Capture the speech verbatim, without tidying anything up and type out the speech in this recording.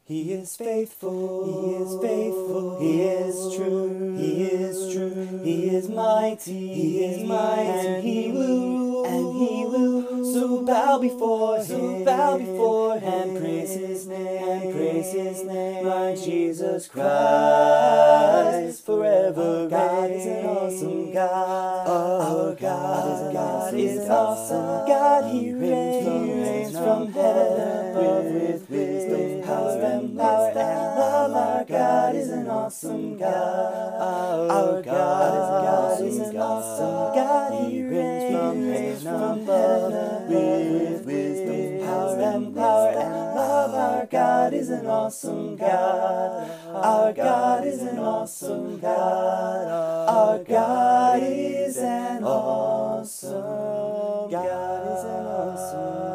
He is faithful, He is faithful, He is true, He is true, He is mighty, He is mighty, and He will, and He will. So bow before Him, so bow before Him, and praise His name, and praise His name. My Jesus Christ, forever. God is an awesome God. Our God is an awesome, is an awesome God. He reigns from heaven above with wisdom, power, and power, and love. Our God is an awesome God. Our God is an awesome God. He reigns from heaven with wisdom, power, and power, and love. Our God is an awesome God. Our God is an awesome God. Our God is an awesome God. God is an awesome God.